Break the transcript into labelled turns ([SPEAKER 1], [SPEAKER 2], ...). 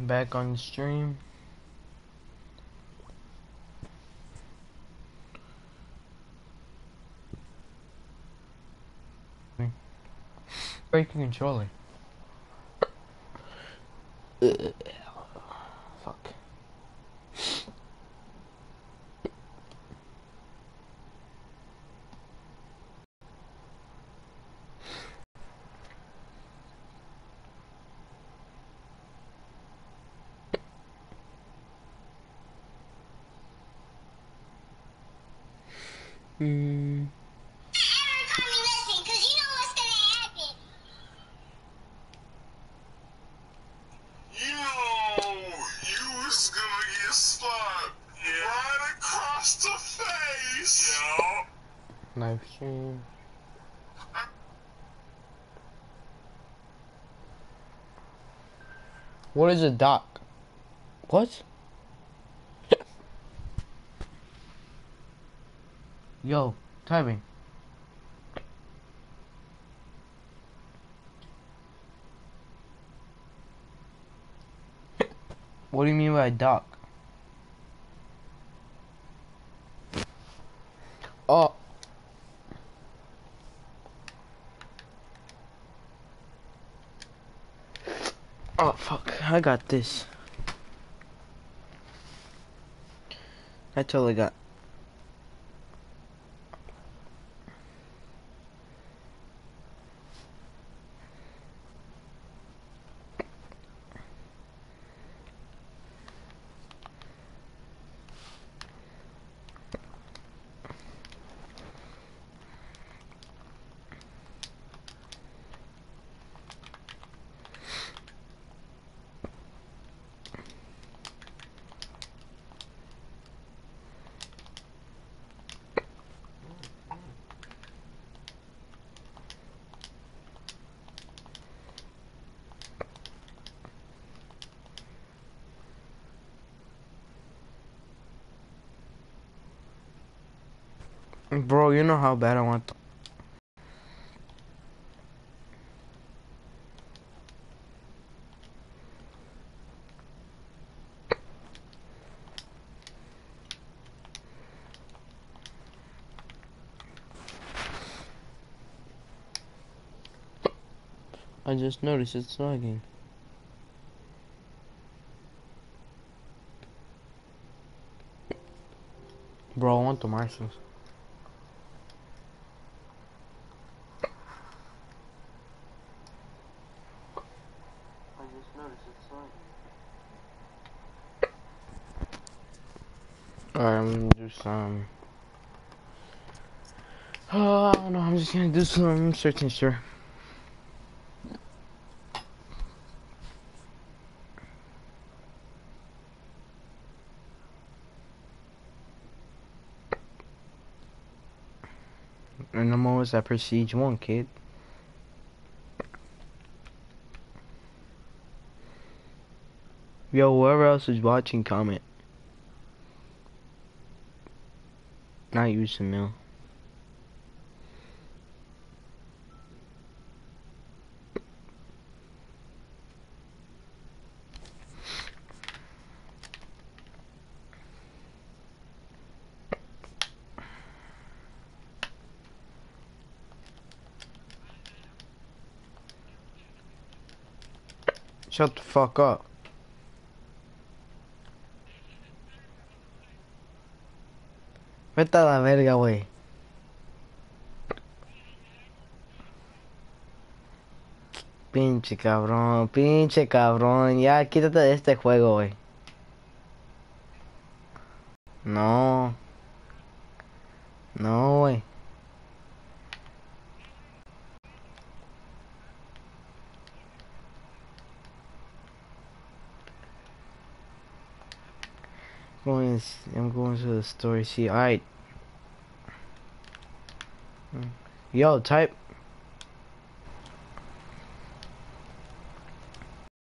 [SPEAKER 1] back on the stream. Break your controller. Fuck. Live stream. What is a doc? What? Yo, typing. What do you mean by doc? Oh. Oh fuck, I got this. I totally got. Bro, you know how bad I want. I just noticed it's lagging. Bro, I want the Martians. I just noticed it's lagging. Alright, I'm gonna do some. Oh, I don't know, I'm just gonna do some search and share. And I'm almost at Prestige 1, kid. Yo, whoever else is watching, comment. Not use the mill. Shut the fuck up. Vete a la verga, wey. Pinche cabrón, ya quítate de este juego, wey. No. No, wey. I'm going to the story. See, alright. Yo, type.